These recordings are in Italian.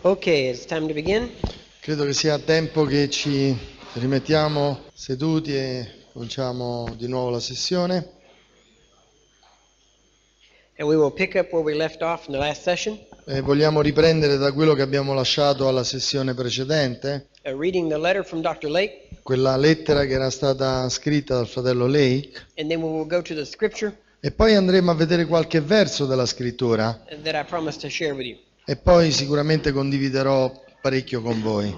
Okay, it's time to begin. Credo che sia tempo che ci rimettiamo seduti e cominciamo di nuovo la sessione. And we will pick up where we left off in the last session, Vogliamo riprendere da quello che abbiamo lasciato alla sessione precedente, reading the letter from Dr. Lake, quella lettera che era stata scritta dal fratello Lake, and then we will go to the scripture e poi andremo a vedere qualche verso della scrittura that I promised to share with you. e poi sicuramente condividerò parecchio con voi.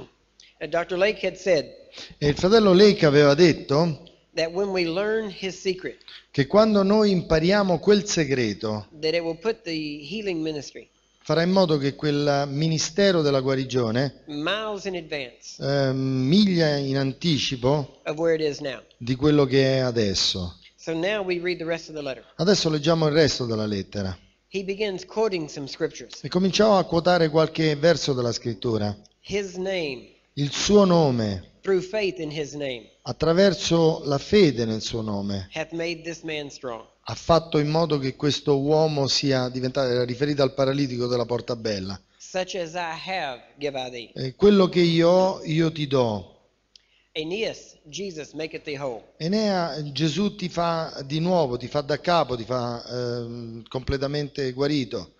Dr. Lake had said E il fratello Lake aveva detto that when we learn his secret, che quando noi impariamo quel segreto, that it will put the healing ministry farà in modo che quel ministero della guarigione, miles in advance miglia in anticipo of where it is now. di quello che è adesso. So now we read the rest of the letter. Adesso leggiamo il resto della lettera. He begins quoting some scriptures. E cominciamo a quotare qualche verso della scrittura. His name, Il suo nome, through faith in his name, attraverso la fede nel suo nome, hath made this man strong. ha fatto in modo che questo uomo sia diventato, era riferito al paralitico della Portabella. Such as I have, give I thee. Quello che io ho, io ti do. Aeneas, Jesus maketh thee whole. Enea, Gesù ti fa di nuovo, ti fa da capo, ti fa completamente guarito.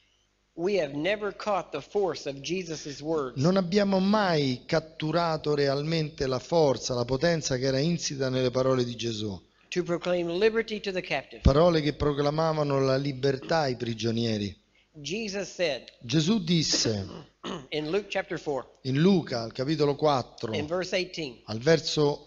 We have never caught the force of Jesus' words Non abbiamo mai catturato realmente la forza, la potenza che era insita nelle parole di Gesù. to proclaim liberty to the captive. Parole che proclamavano la libertà ai prigionieri. Jesus said Gesù disse in Luke chapter 4, in Luca, al capitolo 4, in verse 18, al verso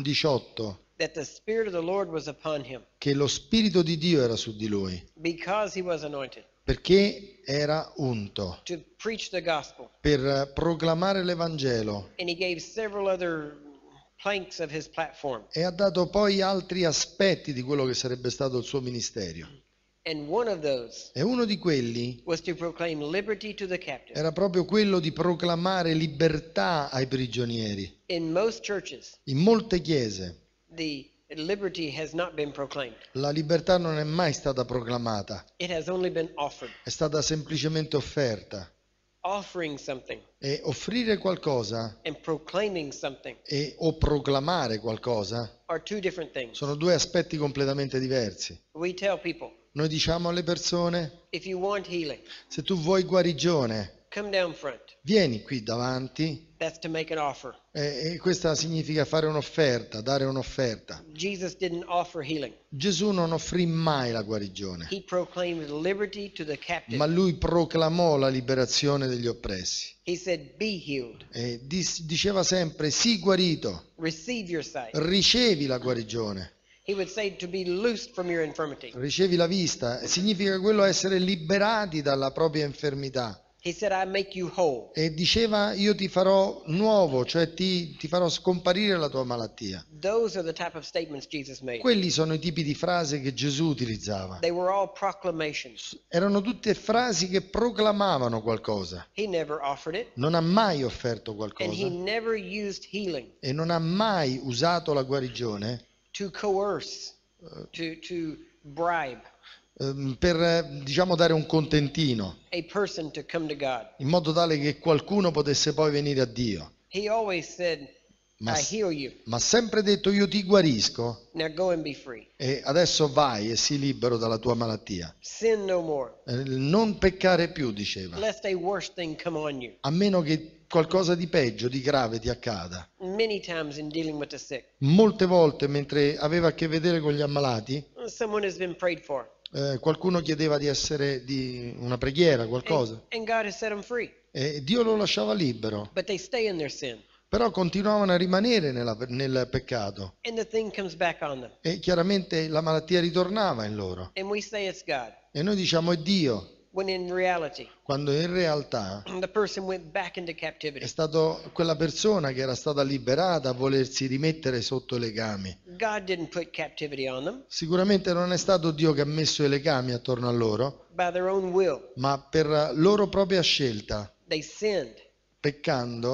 18, that the Spirit of the Lord was upon him, che lo Spirito di Dio era su di lui, because he was anointed perché era unto to preach the gospel. per proclamare l'Evangelo. And he gave several other planks of his platform. E ha dato poi altri aspetti di quello che sarebbe stato il suo ministero. And one of those E uno di quelli was to proclaim liberty to the captive. era proprio quello di proclamare libertà ai prigionieri. In most churches, In molte chiese the liberty has not been proclaimed. la libertà non è mai stata proclamata, It has only been offered. è stata semplicemente offerta. Offering something E offrire qualcosa and proclaiming something o proclamare qualcosa are two different things. sono due aspetti completamente diversi. We tell people, Noi diciamo alle persone: if you want healing, se tu vuoi guarigione, come down front. vieni qui davanti. That's to make an offer. E questa significa fare un'offerta, dare un'offerta. Jesus didn't offer healing. Gesù non offrì mai la guarigione, He proclaimed liberty to the captive. ma lui proclamò la liberazione degli oppressi. He said, be healed. E diceva sempre: sii guarito, Receive your sight. ricevi la guarigione, He would say to be loosed from your infirmity. ricevi la vista. Significa quello essere liberati dalla propria infermità. He said, I make you whole. E diceva: io ti farò nuovo, cioè ti farò scomparire la tua malattia. Those are the type of statements Jesus made. Quelli sono i tipi di frasi che Gesù utilizzava. They were all proclamations. Erano tutte frasi che proclamavano qualcosa. He never offered it, Non ha mai offerto and he qualcosa never used healing e non ha mai usato la guarigione to coerce, to bribe per, diciamo, dare un contentino, a person to come to God. in modo tale che qualcuno potesse poi venire a Dio. He always said, Ma, I heal you. ma ha sempre detto: io ti guarisco Now go and be free. e adesso vai e sii libero dalla tua malattia. Sin no more, Non peccare più, diceva, lest a worse thing come on you. a meno che qualcosa di peggio, di grave ti accada. Many times in dealing with the sick, Molte volte, mentre aveva a che vedere con gli ammalati, someone has been prayed for, qualcuno chiedeva di essere di una preghiera, qualcosa, and God has set them free. e Dio lo lasciava libero, But they stay in their sin, però continuavano a rimanere nel peccato and the thing comes back on them. e chiaramente la malattia ritornava in loro. And we say it's God, E noi diciamo: è Dio, when in reality, quando in realtà the person went back into è captivity. stato quella persona che era stata liberata a volersi rimettere sotto i legami. God didn't put captivity on them Sicuramente non è stato Dio che ha messo i legami attorno a loro, by their own will. ma per loro propria scelta, They sinned, peccando,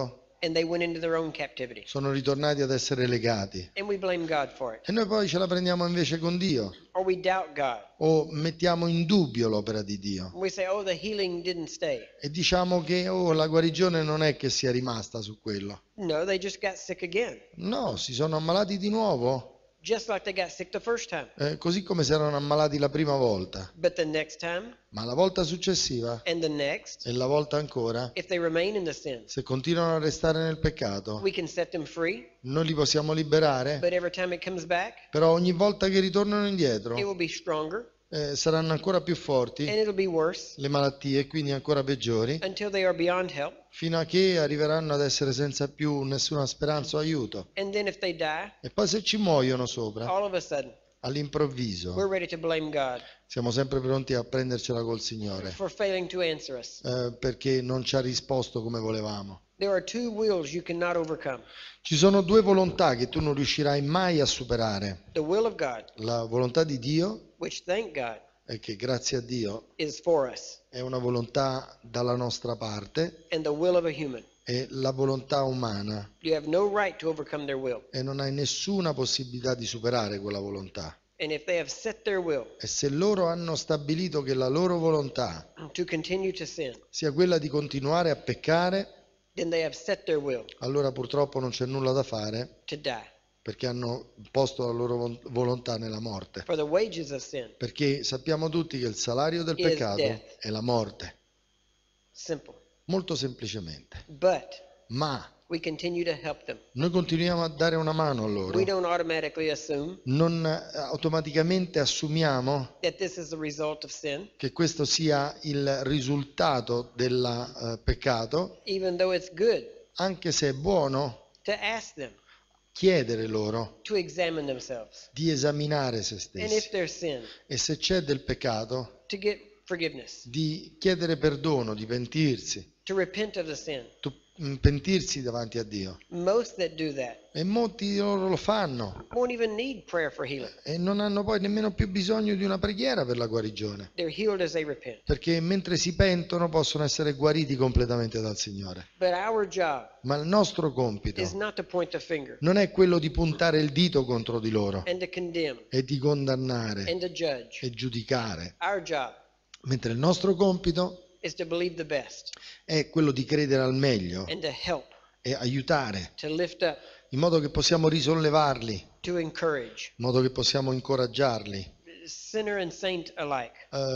and they went into their own captivity. sono ritornati ad essere legati. And we blame God for it. E noi poi ce la prendiamo invece con Dio Or we doubt God. o mettiamo in dubbio l'opera di Dio We say, oh, the healing didn't stay. e diciamo che la guarigione non è che sia rimasta su quello. No, they just got sick again. No, si sono ammalati di nuovo, Just like they got sick the first time. così come si erano ammalati la prima volta. But the next time, Ma la volta successiva and the next, e la volta ancora, if they remain in the sin, se continuano a restare nel peccato, we can set them free. noi li possiamo liberare, But every time it comes back, però ogni volta che ritornano indietro it will be stronger saranno ancora più forti and it'll be worse le malattie, quindi ancora peggiori, until they are beyond help. fino a che arriveranno ad essere senza più nessuna speranza o aiuto. And then if they die, E poi se ci muoiono sopra, all of a sudden, all'improvviso, we're ready to blame God siamo sempre pronti a prendercela col Signore, for failing to answer us. perché non ci ha risposto come volevamo. There are two wills you cannot overcome. Ci sono due volontà che tu non riuscirai mai a superare. The will of God, La volontà di Dio, which, thank God, e che grazie a Dio is for us, è una volontà dalla nostra parte, and the will of a human. e la volontà umana, You have no right to overcome their will. e non hai nessuna possibilità di superare quella volontà. And if they have set their will E se loro hanno stabilito che la loro volontà to continue to sin, sia quella di continuare a peccare, then they have set their will allora purtroppo non c'è nulla da fare, to die. perché hanno posto la loro volontà nella morte. For the wages of sin, Perché sappiamo tutti che il salario del Is peccato death. è la morte, simple. molto semplicemente. But Ma we continue to help them. noi continuiamo a dare una mano a loro. We don't automatically assume Non automaticamente assumiamo that this is the result of sin, che questo sia il risultato del peccato, even though it's good anche se è buono to ask them chiedere loro to examine themselves. di esaminare se And if stessi, there's sin, e se c'è del peccato to get forgiveness, di chiedere perdono, di pentirsi, to repent of the sin. pentirsi davanti a Dio. Most that do that E molti di loro lo fanno won't even need prayer for healing. e non hanno poi nemmeno più bisogno di una preghiera per la guarigione, They're healed as they repent. perché mentre si pentono possono essere guariti completamente dal Signore. But our job Ma il nostro compito is not to point the finger non è quello di puntare il dito contro di loro and to condemn e di condannare and to judge. e giudicare, Our job mentre il nostro compito is to believe the best è quello di credere al meglio and to help, e aiutare, to lift up, in modo che possiamo risollevarli, to encourage, in modo che possiamo incoraggiarli. sinner and saint alike.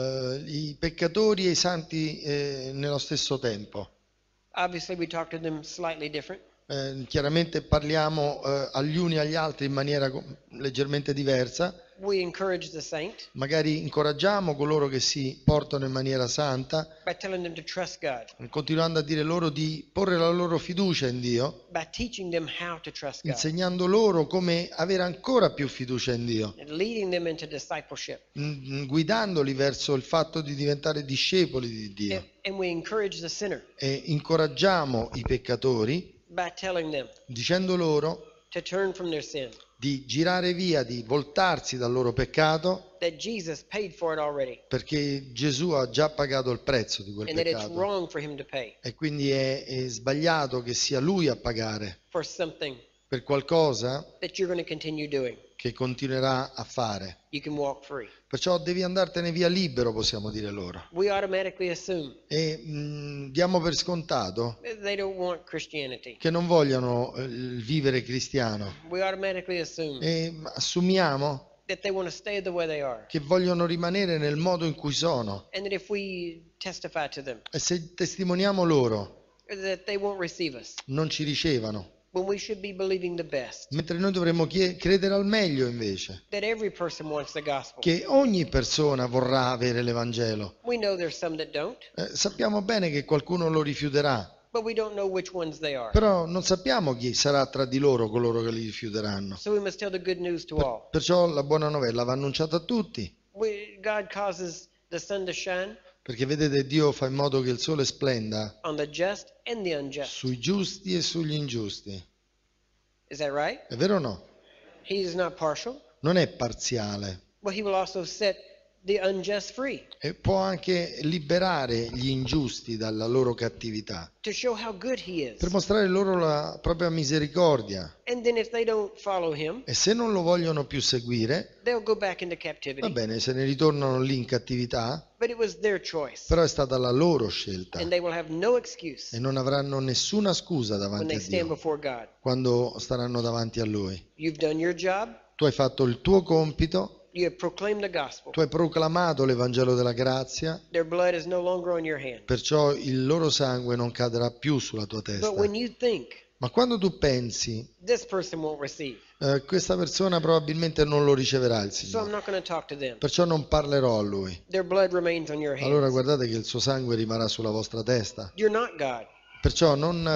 I peccatori e i santi nello stesso tempo. Obviously, we talk to them slightly different. Chiaramente parliamo agli uni e agli altri in maniera leggermente diversa. We encourage the saint Magari incoraggiamo coloro che si portano in maniera santa, by telling them to trust God, continuando a dire loro di porre la loro fiducia in Dio, by teaching them how to trust God, insegnando loro come avere ancora più fiducia in Dio, and leading them into discipleship. guidandoli verso il fatto di diventare discepoli di Dio. And we encourage the sinner E incoraggiamo i peccatori by telling them dicendo loro to turn from their sin, di girare via, di voltarsi dal loro peccato, that Jesus paid for it already, perché Gesù ha già pagato il prezzo di quel and that it's peccato. wrong for him to pay E quindi è sbagliato che sia Lui a pagare for something per qualcosa that you're going to continue doing. che continuerà a fare. You can walk free. Perciò devi andartene via libero, possiamo dire loro. We automatically assume E diamo per scontato that they don't want Christianity. che non vogliono il vivere cristiano. We automatically assume E assumiamo that they want to stay the way they are, che vogliono rimanere nel modo in cui sono. and that if we testify to them, E se testimoniamo loro, that they won't receive us, non ci ricevono. when we should be believing the best, Mentre noi dovremmo credere al meglio invece, that every person wants the gospel. che ogni persona vorrà avere l'Evangelo. We know there's some that don't, Sappiamo bene che qualcuno lo rifiuterà, but we don't know which ones they are. però non sappiamo chi sarà tra di loro coloro che li rifiuteranno. So we must tell the good news to all. Perciò la buona novella va annunciata a tutti, God causes the sun to shine perché vedete Dio fa in modo che il sole splenda on the just and the unjust. sui giusti e sugli ingiusti. Is that right? È vero o no? He is not partial, Non è parziale, but he will also set the unjust free, e può anche liberare gli ingiusti dalla loro cattività, to show how good he per is. mostrare loro la propria misericordia. And then if they don't follow him, E se non lo vogliono più seguire, they'll go back into va captivity. bene, se ne ritornano lì in cattività, But it was their choice. però è stata la loro scelta And they will have no excuse e non avranno nessuna scusa when davanti they a stand Dio before God. quando staranno davanti a Lui. You've done your job. Tu hai fatto il tuo compito, You have proclaimed the gospel. tu hai proclamato l'Evangelo della grazia, Their blood is no longer on your hand. perciò il loro sangue non cadrà più sulla tua But testa. when you think Ma quando tu pensi, this person won't receive, questa persona probabilmente non lo riceverà il so I'm Signore, not going to talk to them. perciò non parlerò a Lui. Their blood remains on your Allora hands. guardate che il suo sangue rimarrà sulla vostra testa. You're not God. Perciò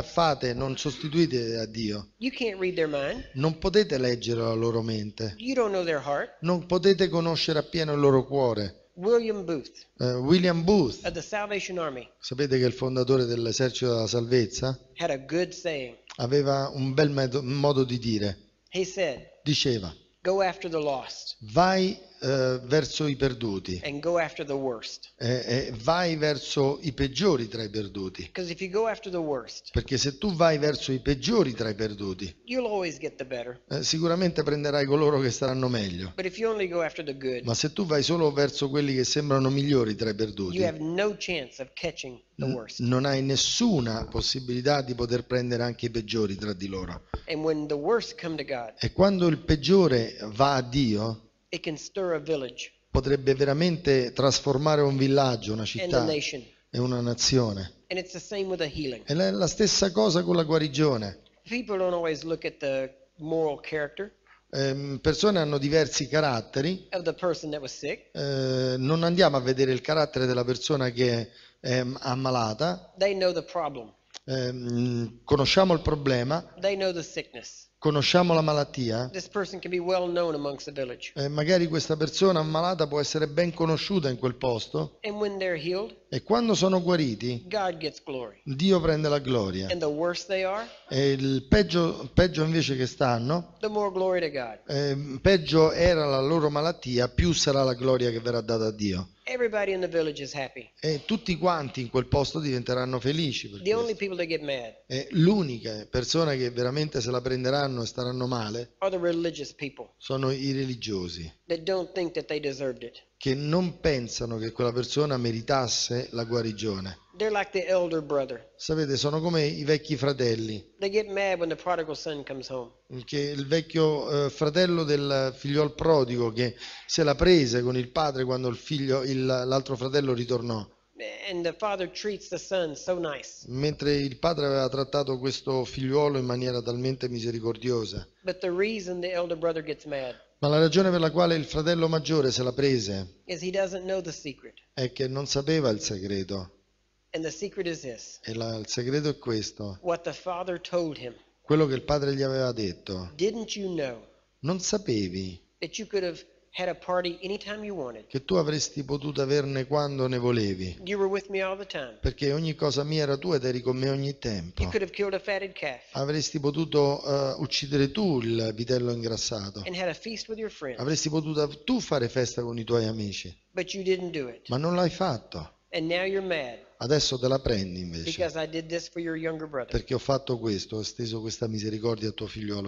non sostituite a Dio. You can't read their mind. Non potete leggere la loro mente. You don't know their heart. Non potete conoscere appieno il loro cuore. William Booth William Booth, of the Salvation Army sapete che è il fondatore dell'esercito della salvezza, had a good saying. aveva un bel modo di dire. He said, Diceva, go after the lost vai verso i perduti and go after the worst. e vai verso i peggiori tra i perduti. Because if you go after the worst, Perché se tu vai verso i peggiori tra i perduti, you'll always get the better. sicuramente prenderai coloro che staranno meglio. But if you only go after the good, Ma se tu vai solo verso quelli che sembrano migliori tra i perduti, you have no chance of catching the worst. non hai nessuna possibilità di poter prendere anche i peggiori tra di loro. And when the worst come to God, E quando il peggiore va a Dio, it can stir a village potrebbe veramente trasformare un villaggio, una and a città nation. e una nazione. And it's the same with a healing. E è la stessa cosa con la guarigione. People don't always look at the moral character Persone hanno diversi caratteri, of the person that was sick. non andiamo a vedere il carattere della persona che è ammalata, They know the problem. conosciamo il problema, They know the sickness. conosciamo la malattia. This person can be well known amongst the village. Magari questa persona ammalata può essere ben conosciuta in quel posto And when they're healed, e quando sono guariti God gets glory. Dio prende la gloria And the worse they are, e il peggio invece che stanno, the more glory to God. peggio era la loro malattia, più sarà la gloria che verrà data a Dio. Everybody in the village is happy. E tutti quanti in quel posto diventeranno felici per The only questo. people that get mad E l'unica persona che veramente se la prenderanno e staranno male are the religious people sono i religiosi, that don't think that they deserved it. che non pensano che quella persona meritasse la guarigione. They're like the elder brother. Sapete, sono come i vecchi fratelli, They get mad when the prodigal son comes home. che il vecchio fratello del figliol prodigo che se la prese con il padre quando l'altro fratello ritornò, And the father treats the son so nice. mentre il padre aveva trattato questo figliuolo in maniera talmente misericordiosa. But the reason the elder brother gets mad Ma la ragione per la quale il fratello maggiore se la prese is he doesn't know the secret. è che non sapeva il segreto. And the secret is this. E il segreto è questo, What the father told him. quello che il padre gli aveva detto. Didn't you know Non sapevi that you could have had a party anytime you wanted? che tu avresti potuto averne quando ne volevi, You were with me all the time. perché ogni cosa mia era tua ed eri con me ogni tempo. You could have killed a fatted calf Avresti potuto uccidere tu il vitello ingrassato. and had a feast with your friends. Avresti potuto tu fare festa con i tuoi amici, But you didn't do it. ma non l'hai fatto. And now you're mad Adesso te la prendi invece, because I did this for your younger brother. perché ho fatto questo, ho esteso questa misericordia al tuo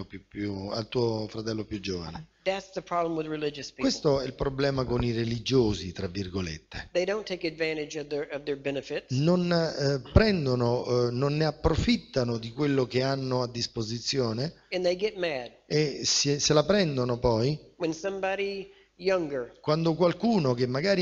al tuo fratello più giovane. That's the problem with religious people. Questo è il problema con i religiosi, tra virgolette. They don't take advantage of their benefits. Non non ne approfittano di quello che hanno a disposizione And they get mad e se la prendono poi when somebody younger, quando qualcuno che magari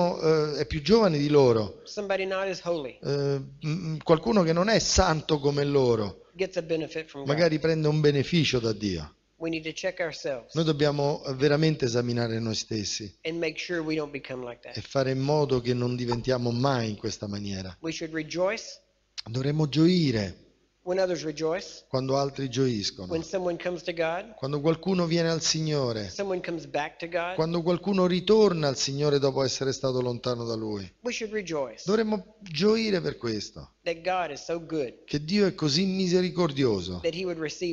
è più giovane di loro, somebody not as holy, qualcuno che non è santo come loro, gets a benefit from God. magari prende un beneficio da Dio. We need to check ourselves Noi dobbiamo veramente esaminare noi stessi and make sure we don't become like e that. fare in modo che non diventiamo mai in questa maniera. We should rejoice Dovremmo gioire when others rejoice, quando altri gioiscono, when someone comes to God, quando qualcuno viene al Signore, someone comes back to God. quando qualcuno ritorna al Signore dopo essere stato lontano da Lui. We should rejoice Dovremmo gioire per questo, that God is so good che Dio è così misericordioso that He would receive them.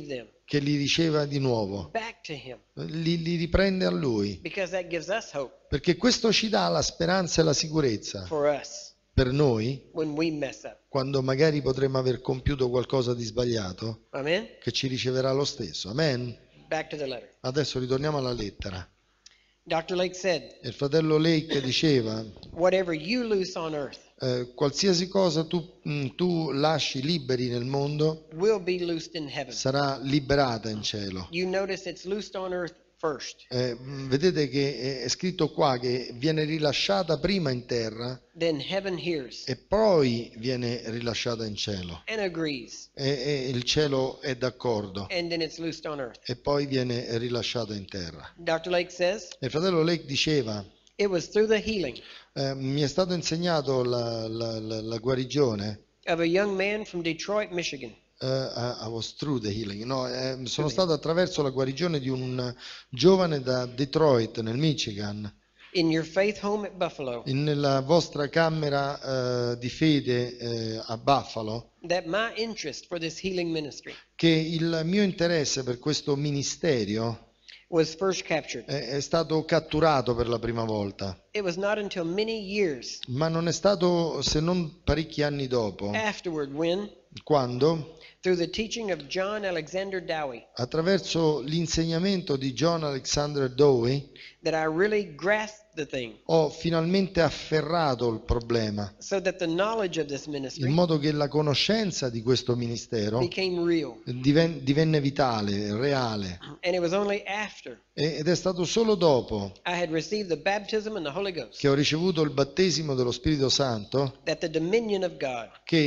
che li riceva di nuovo, back to Him, li riprende a Lui, because that gives us hope perché questo ci dà la speranza e la sicurezza for us per noi, when we mess up. quando magari potremmo aver compiuto qualcosa di sbagliato, Amen? che ci riceverà lo stesso. Amen? Back to the letter. Adesso ritorniamo alla lettera. Dr. Lake said, Il fratello Lake diceva, whatever you loose on earth qualsiasi cosa tu lasci liberi nel mondo will be loosed in heaven. sarà liberata in cielo. You notice it's loosed on earth first. Vedete che è scritto qua che viene rilasciata prima in terra Then heaven hears e poi viene rilasciata in cielo. and agrees, E il cielo è d'accordo and then it's loosed on earth. e poi viene rilasciata in terra. Dr. Lake says, Il fratello Lake diceva, it was through the healing mi è stato insegnato la guarigione. of a young man from Detroit, Michigan. I was through the healing. No, sono stato attraverso la guarigione di un giovane da Detroit, nel Michigan, In your faith home at Buffalo, nella vostra camera di fede a Buffalo, that my interest for this healing ministry che il mio interesse per questo ministero was first captured. è stato catturato per la prima volta, It was not until many years ma non è stato se non parecchi anni dopo, afterward when, quando, through the teaching of John Alexander Dowie, attraverso l'insegnamento di John Alexander Dowie, that I really grasped the thing, ho finalmente afferrato il problema, so that the knowledge of this in ministry modo che la conoscenza di questo ministero became real. divenne vitale, reale. And it was only after Ed è stato solo dopo I had received the baptism in the Holy Ghost che ho ricevuto il battesimo dello Spirito Santo that the dominion of God che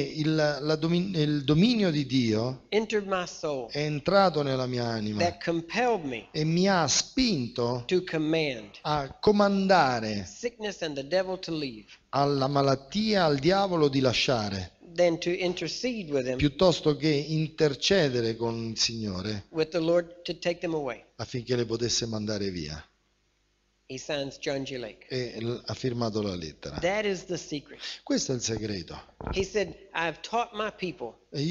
il dominio di Dio entered my soul, è entrato nella mia anima that compelled me e mi ha spinto to command a comandare sickness and the devil to leave, alla malattia, al diavolo di lasciare, than to intercede with him, piuttosto che intercedere con il Signore with the Lord to take them away. affinché le potesse mandare via. He signs John G. Lake. E ha firmato la lettera. That is the secret. Questo è il segreto. He said, I've taught my people E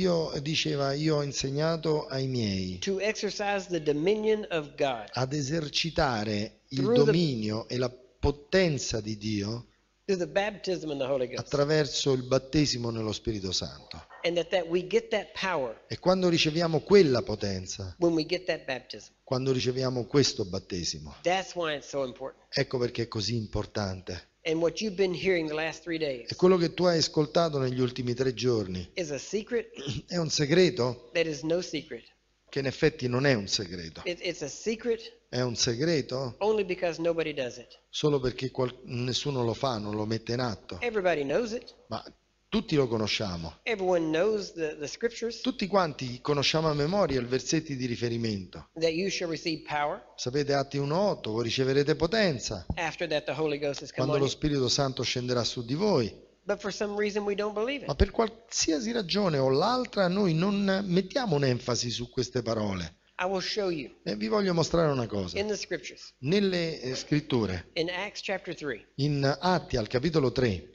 io ho insegnato ai miei to exercise the dominion of God ad esercitare il Through the- dominio e la potenza di Dio through the baptism in the Holy Ghost, attraverso il battesimo nello Spirito Santo. and that we get that power E quando riceviamo quella potenza, when we get that baptism. quando riceviamo questo battesimo, That's why it's so important. ecco perché è così importante. And what you've been hearing the last 3 days E quello che tu hai ascoltato negli ultimi 3 giorni is a secret è un segreto that is no secret. che in effetti non è un segreto. It's a secret È un segreto only because nobody does it. solo perché nessuno lo fa, non lo mette in atto. Everybody knows it. Ma tutti lo conosciamo. Everyone knows the scriptures, Tutti quanti conosciamo a memoria i versetti di riferimento. that you shall receive power. Sapete Atti 1:8, voi riceverete potenza After that, the Holy Ghost has come quando on lo you. Spirito Santo scenderà su di voi. But for some reason, we don't believe Ma it. per qualsiasi ragione o l'altra noi non mettiamo un'enfasi su queste parole. I will show you E vi voglio mostrare una cosa. in the scriptures. Nelle scritture, In Acts chapter 3, in Atti al capitolo 3,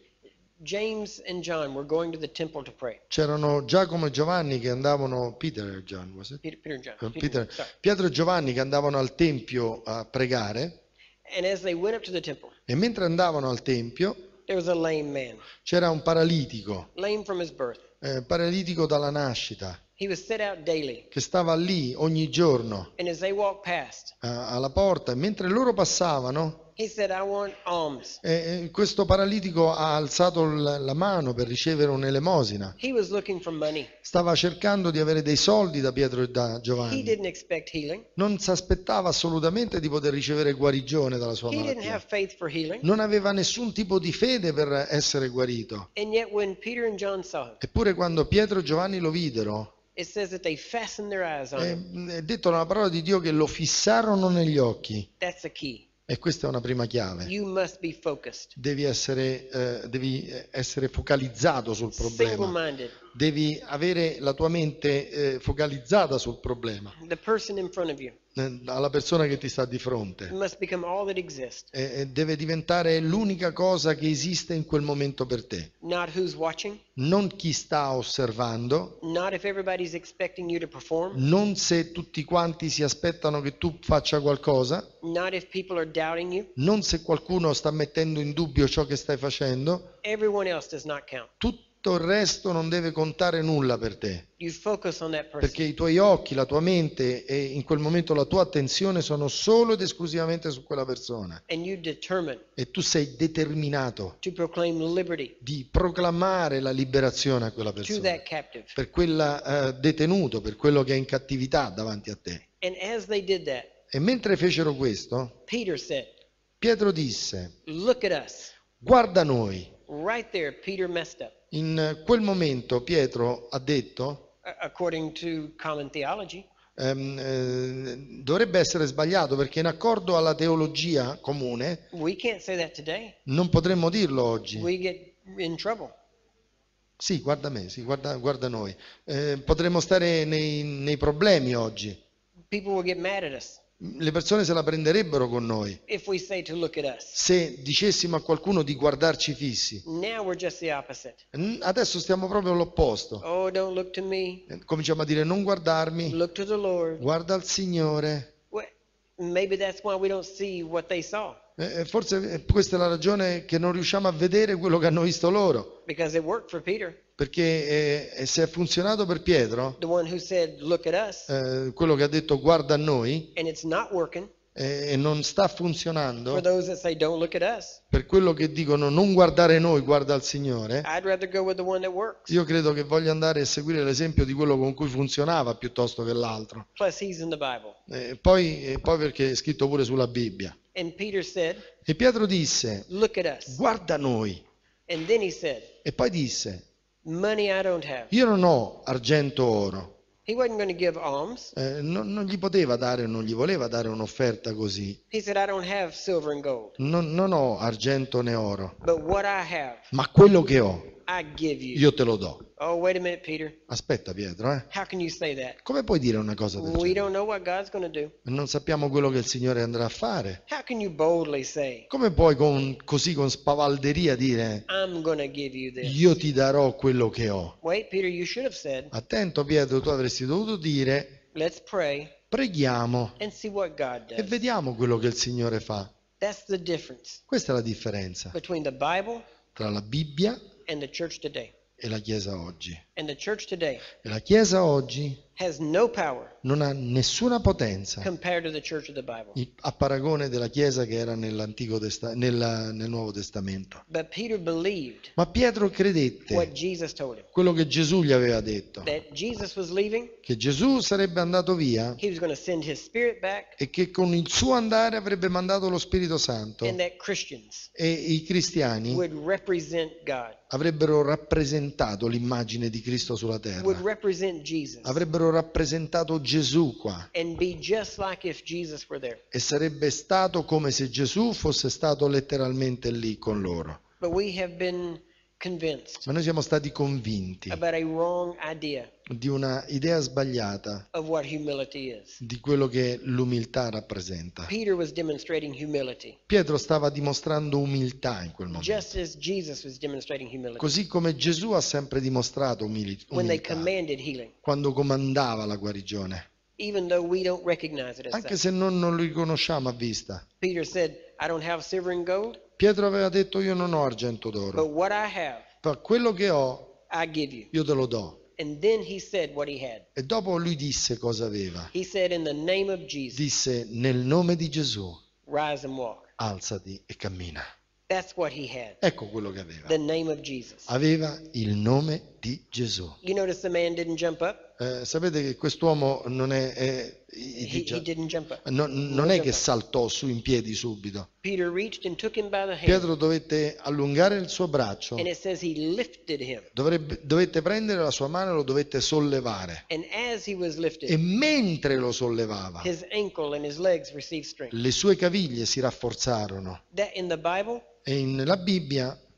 James and John were going to the temple to pray. c'erano Giacomo e Giovanni che andavano, Peter e John, was it? Peter and John. Sorry. Pietro e Giovanni che andavano al Tempio a pregare And as they went up to the temple, e mentre andavano al Tempio there was a lame man, c'era un paralitico, lame from his birth. paralitico dalla nascita, He was set out daily. che stava lì ogni giorno And as they walked past, alla porta e mentre loro passavano, he said, I want alms. questo paralitico ha alzato la mano per ricevere un'elemosina. He was looking for money. Stava cercando di avere dei soldi da Pietro e da He Giovanni. didn't expect healing. Non si aspettava assolutamente di poter ricevere guarigione dalla sua He didn't malattia. have faith for healing. Non aveva nessun tipo di fede per essere guarito. And yet when Peter and John saw him, Eppure quando Pietro e Giovanni lo videro, it says that they fastened their eyes on him. è detto nella parola di Dio che lo fissarono negli occhi. That's a key. E questa è una prima chiave. You must be focused, Devi essere focalizzato sul problema. single-minded, devi avere la tua mente focalizzata sul problema, the person in front of you. alla persona che ti sta di fronte. It must become all that exists, E deve diventare l'unica cosa che esiste in quel momento per te. not who's watching, Non chi sta osservando, not if everybody's expecting you to perform, non se tutti quanti si aspettano che tu faccia qualcosa, not if people are doubting you. non se qualcuno sta mettendo in dubbio ciò che stai facendo. Everyone else does not count. Tutto il resto non deve contare nulla per te, You focus on that person. perché i tuoi occhi, la tua mente e in quel momento la tua attenzione sono solo ed esclusivamente su quella persona. And you determine E tu sei determinato to proclaim liberty di proclamare la liberazione a quella to persona, that captive. per quella detenuto, per quello che è in cattività davanti a te. And as they did that, E mentre fecero questo, Peter said, Pietro disse: look at us. guarda noi. Right there, Peter messed up, In quel momento Pietro ha detto, according to common theology. dovrebbe essere sbagliato perché in accordo alla teologia comune We can't say that today. non potremmo dirlo oggi. We get in trouble. Sì, guarda me, sì, guarda noi. Potremmo stare nei problemi oggi. People will get mad at us Le persone se la prenderebbero con noi if we say to look at us. se dicessimo a qualcuno di guardarci fissi. Now we're just the opposite. Adesso stiamo proprio all'opposto. Oh, don't look to me. Cominciamo a dire non guardarmi, Look to the Lord. guarda al Signore. Well, maybe that's why we don't see what they saw, Forse questa è la ragione che non riusciamo a vedere quello che hanno visto loro, because it worked for Peter, perché se è funzionato per Pietro, the one who said, look at us, quello che ha detto guarda a noi, and it's not working e non sta for funzionando, those that say, don't look at us. per quello che dicono non guardare noi, guarda al Signore, I'd rather go with the one that works. io credo che voglia andare a seguire l'esempio di quello con cui funzionava piuttosto che l'altro. Plus, he's in the Bible. Poi perché è scritto pure sulla Bibbia. And Peter said, E Pietro disse, look at us. guarda noi. And then he said, E poi disse, money I don't have. io non ho argento o oro. He wasn't going to give alms. Non gli poteva dare, non gli voleva dare un'offerta così. He said, I don't have silver and gold, Non ho argento né oro, but what I have, ma quello che ho, I give you. io te lo do. Oh, wait a minute, Peter. Aspetta Pietro, How can you say that? come puoi dire una cosa del We genere? don't know what God's going to do. Non sappiamo quello che il Signore andrà a fare. How can you boldly say, Come puoi così con spavalderia dire I'm going to give you this? io ti darò quello che ho? Wait, Peter, you should have said, Attento Pietro, tu avresti dovuto dire let's pray preghiamo and see what God e does. vediamo quello che il Signore fa. That's the difference Questa è la differenza between the Bible tra la Bibbia and the church today. e la Chiesa oggi. And the church today E la Chiesa oggi has no power non ha nessuna potenza compared to the church of the Bible. a paragone della Chiesa che era nel Nuovo Testamento. But Peter believed Ma Pietro what credette Jesus told him, quello che Gesù gli aveva detto, that Jesus was leaving, che Gesù sarebbe andato via he was going to send his spirit back, e che con il suo andare avrebbe mandato lo Spirito Santo and that Christians e i cristiani would represent God, avrebbero rappresentato l'immagine di Cristo sulla would terra, represent Jesus, avrebbero rappresentato Gesù qua and be just like if Jesus were there. e sarebbe stato come se Gesù fosse stato letteralmente lì con loro. But we have been convinced Ma noi siamo stati convinti about a wrong idea di una idea sbagliata of what humility is. di quello che l'umiltà rappresenta. Peter was demonstrating humility, Pietro stava dimostrando umiltà in quel momento, just as Jesus was demonstrating humility così come Gesù ha sempre dimostrato when they umiltà commanded healing, quando comandava la guarigione, even though we don't recognize it as anche such. se non lo riconosciamo a vista. Peter said, I don't have silver and gold, Pietro aveva detto io non ho argento d'oro, but what I have, ma quello che ho I give you. io te lo do. And then he said what he had. E dopo lui disse cosa aveva. He said, in the name of Jesus, Disse nel nome di Gesù rise and walk. alzati e cammina. That's what he had, Ecco quello che aveva. the name of Jesus. Aveva il nome di Gesù. You notice the man didn't jump up? Sapete che quest'uomo non è, He didn't jump up. non è che saltò su in piedi subito. Peter reached and took him by the hand, Pietro dovette allungare il suo braccio, and it says he lifted him. dovette prendere la sua mano e lo dovette sollevare. And as he was E lifted, mentre lo sollevava, his ankle and his legs received strength. le sue caviglie si rafforzarono. That in the Bible, E nella Bibbia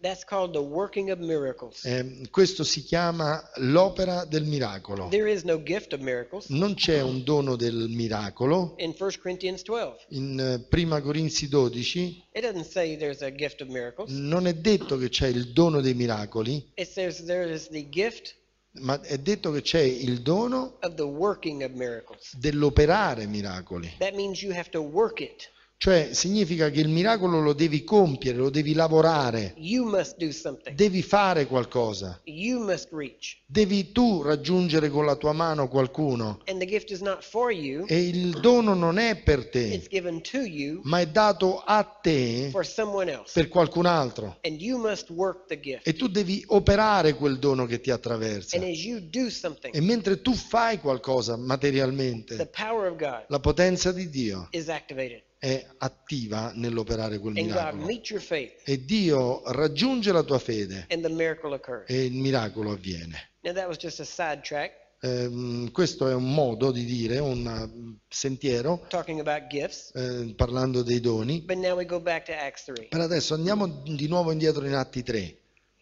That's called the working of miracles. Questo si chiama l'opera del miracolo. There is no gift of miracles. Non c'è un dono del miracolo. In 1 Corinthians 12, In Prima Corinzi 12 it doesn't say there's a gift of miracles. non è detto che c'è il dono dei miracoli, It says there is the gift ma è detto che c'è il dono of the working of miracles. dell'operare miracoli. That means you have to work it. Cioè significa che il miracolo lo devi compiere, lo devi lavorare, You must do something. devi fare qualcosa, You must reach. devi tu raggiungere con la tua mano qualcuno. And the gift is not for you. E il dono non è per te, It's given to you ma è dato a te for someone else. per qualcun altro. And you must work the gift. E tu devi operare quel dono che ti attraversa. And as you do something, E mentre tu fai qualcosa the materialmente, power of God la potenza di Dio is activated. è attiva nell'operare quel And God miracolo. meets your faith E Dio raggiunge la tua fede and the miracle occurs. e il miracolo avviene. Now that was just a sidetrack Questo è un modo di dire, un sentiero, talking about gifts. parlando dei doni. But now we go back to Acts 3. Per adesso andiamo di nuovo indietro in Atti 3.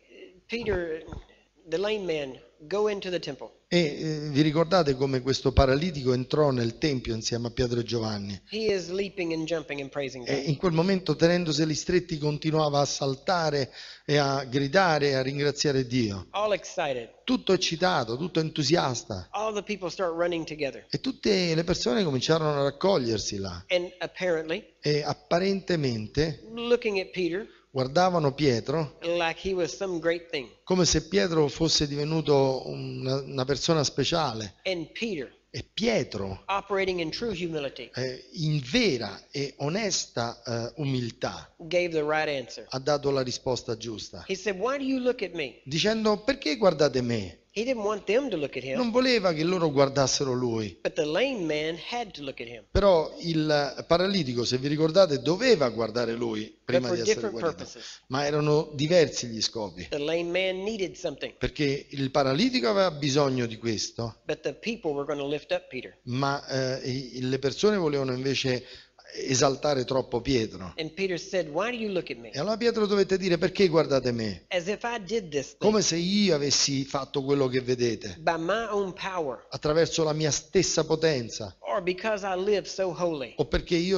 Peter, the lame man, go into the temple. E vi ricordate come questo paralitico entrò nel Tempio insieme a Pietro e Giovanni? He is leaping and jumping and praising E God. in quel momento, tenendoseli stretti, continuava a saltare e a gridare e a ringraziare Dio. All excited. Tutto eccitato, tutto entusiasta. All the people start running together. E tutte le persone cominciarono a raccogliersi là. And apparently, E apparentemente looking at Peter guardavano Pietro like he was some great thing. come se Pietro fosse divenuto una persona speciale. And Peter, E Pietro, operating in true humility, in vera e onesta umiltà, gave the right answer. ha dato la risposta giusta, He said, "Why do you look at me?" dicendo: perché guardate me? He didn't want them to look at him, Non voleva che loro guardassero lui. but the lame man had to look at him. Però il paralitico, se vi ricordate, doveva guardare lui But prima for di essere different guarito. purposes. Ma erano diversi gli scopi. The lame man needed something, Perché il paralitico aveva bisogno di questo, but the people were going to lift up Peter. ma le persone volevano invece esaltare troppo Pietro. And Peter said, "Why do you look at me? E allora Pietro dovette dire: perché guardate me? As if I did this thing Come se io avessi fatto quello che vedete, by my own power, attraverso la mia stessa potenza, or because I live so holy." o perché io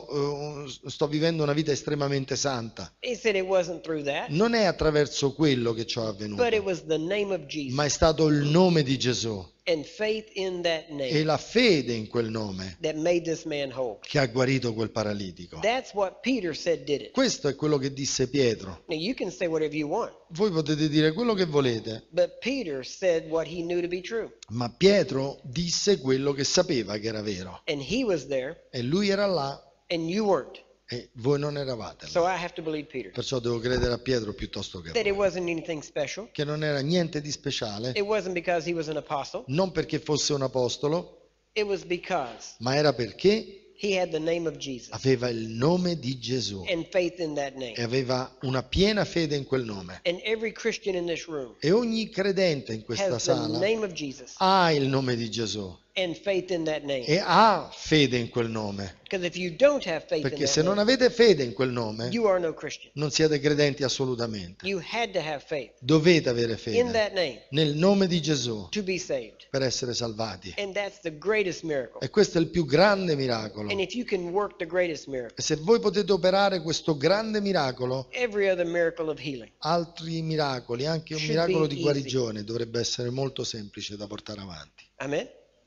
sto vivendo una vita estremamente santa. He said it wasn't through that, Non è attraverso quello che ciò è but it avvenuto, was the name of Jesus ma è stato il nome di Gesù and faith in that e name la fede in quel nome that made this man whole. che ha guarito quel paralitico. That's what Peter said did it. Questo è quello che disse Pietro. Now you can say whatever you want, Voi potete dire quello che volete, but Peter said what he knew to be true. ma Pietro disse quello che sapeva che era vero. And he was there E lui era là and you weren't. e voi non eravate So là. I have to believe Peter. Perciò devo credere a Pietro piuttosto che a That it voi. wasn't anything special. Che non era niente di speciale, It wasn't because he was an apostle. non perché fosse un apostolo, It was because ma era perché he had the name of Jesus aveva il nome di Gesù and faith in that e name. aveva una piena fede in quel nome. And every Christian in this room E ogni credente in questa has the sala name of Jesus ha il nome di Gesù and faith in that name. e ha fede in quel nome. Because if you don't have faith in Perché that se non name, avete fede in quel nome, you are no Christian. non siete credenti assolutamente. You had to have faith Dovete avere in fede that name nel nome di Gesù to be saved. per essere salvati. And that's the greatest miracle. E questo è il più grande miracolo. And if you can work the greatest miracle, E se voi potete operare questo grande miracolo, every other miracle of healing altri miracoli, anche un Should miracolo be di easy. guarigione, dovrebbe essere molto semplice da portare avanti. Amen.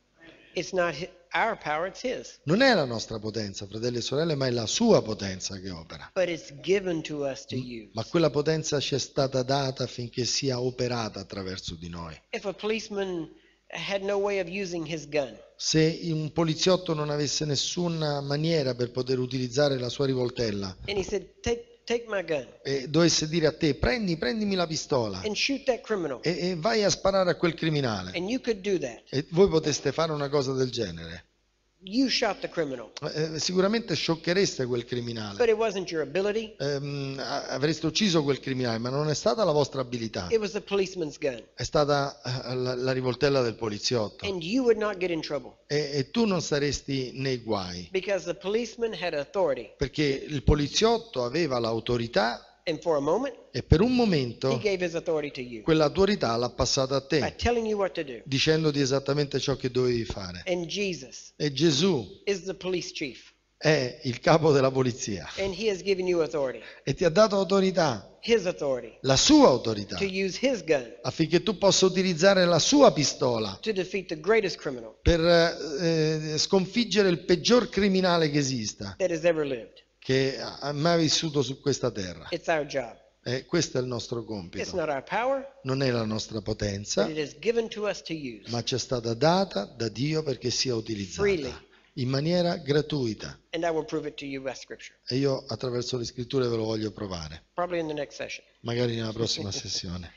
It's not our power, it's His. Non è la nostra potenza, fratelli e sorelle, ma è la sua potenza che opera. But it's given to us to use. Ma quella potenza ci è stata data affinché sia operata attraverso di noi. If a policeman had no way of using his gun, Se un poliziotto non avesse nessuna maniera per poter utilizzare la sua rivoltella and he said, take my gun e dovesse dire a te: prendimi la pistola and shoot that criminal, e vai a sparare a quel criminale, and you could do that. e voi poteste fare una cosa del genere, You shot the criminal, sicuramente sciocchereste quel criminale. but it wasn't your ability. Avreste ucciso quel criminale, ma non è stata la vostra abilità, It was the policeman's gun. è stata la rivoltella del poliziotto. And you would not get in trouble E tu non saresti nei guai, because the policeman had authority perché il poliziotto aveva l'autorità And for a moment, e per un he momento gave his authority to you quell'autorità l'ha passata a by te, telling you what to do. dicendoti esattamente ciò che dovevi fare. And Jesus E Gesù is the police chief, è il capo della polizia and he has given you authority, e ti ha dato autorità, his authority, la sua autorità, to use his gun affinché tu possa utilizzare la sua pistola to defeat the greatest criminal per sconfiggere il peggior criminale che esista, that has ever lived. che ha mai vissuto su questa terra. It's our job. E questo è il nostro It's compito. not our power, Non è la nostra potenza, but it is given to us to use ma ci è stata data da Dio perché sia utilizzata freely. in maniera gratuita. And I will prove it to you by scripture, E io attraverso le scritture ve lo voglio provare, probably in the next session. magari nella prossima sessione.